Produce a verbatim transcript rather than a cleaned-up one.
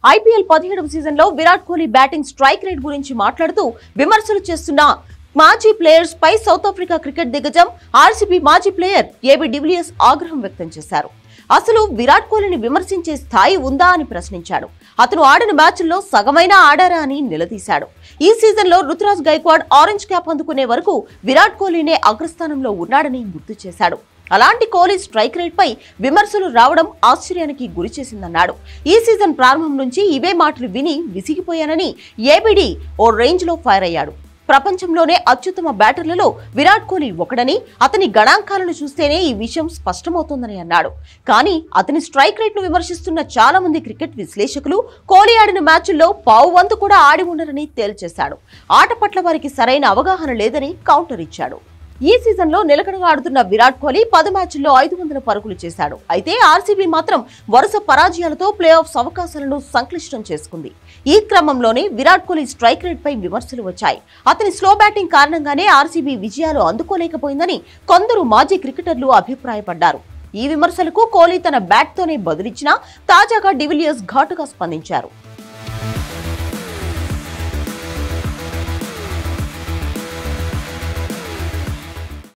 IPL పదిహేడవ season లో Virat Kohli batting strike rate గురించి మాట్లాడుతూ విమర్శలు చేస్తున్న మాజీ ప్లేయర్స్ పై సౌత్ ఆఫ్రికా క్రికెట్ దిగ్గజం ఆర్సీబీ మాజీ ప్లేయర్ ఏబీ డివిలియర్స్ ఆగ్రహం వ్యక్తం చేశారు. అసలు విరాట్ కోహ్లీని విమర్శించే స్థాయి ఉందా అని ప్రశ్నించాడు. అతను ఆడిన మ్యాచ్ల్లో సగమైనా ఆడారా అని నిలదీశాడు. ఈ సీజన్ లో రుతురాజ్ గైక్వాడ్ ఆరెంజ్ క్యాప్ అందుకునే వరకు విరాట్ కోహ్లీనే అగ్రస్థానంలో ఉన్నాడని గుర్తు చేశాడు. అలాంటి కోహ్లీ స్ట్రైక్ రేట్ పై విమర్శలు రావడం ఆశ్చర్యానికి గురి చేసిందన్నాడు. ఈ సీజన్ ప్రారంభం నుంచి ఇవే మాటలు విని విసిగిపోయానని ఏబీడీ ఓ రేంజ్ లో ఫైర్ అయ్యాడు. ప్రపంచంలోనే అత్యుత్తమ బ్యాటర్లలో విరాట్ కోహ్లీ ఒకడని, అతని గణాంకాలను చూస్తేనే ఈ విషయం స్పష్టమవుతోందని అన్నాడు. కానీ అతని స్ట్రైక్ రేట్ ను విమర్శిస్తున్న చాలా మంది క్రికెట్ విశ్లేషకులు కోహ్లీ ఆడిన మ్యాచ్ల్లో పావు వంతు కూడా ఆడి ఉండరని తేల్చేశాడు. ఆట పట్ల వారికి సరైన అవగాహన లేదని కౌంటర్ ఇచ్చాడు. ఈ సీజన్ లో నిలకడగా ఆడుతున్న విరాట్ కోహ్లీ పది మ్యాచ్ల్లో ఐదు వందల పరుగులు చేశాడు. అయితే ఆర్సీబీ మాత్రం వరుస పరాజయాలతో ప్లే ఆఫ్స్ అవకాశాలను సంక్లిష్టం చేసుకుంది. ఈ క్రమంలోనే విరాట్ కోహ్లీ స్ట్రైక్ రేట్ పై విమర్శలు వచ్చాయి. అతని స్లో బ్యాటింగ్ కారణంగానే ఆర్సీబీ విజయాలు అందుకోలేకపోయిందని కొందరు మాజీ క్రికెటర్లు అభిప్రాయపడ్డారు. ఈ విమర్శలకు కోహ్లీ తన బ్యాట్ తోనే బదులిచ్చినా తాజాగా డివిలియర్స్ ఘాటుగా స్పందించారు.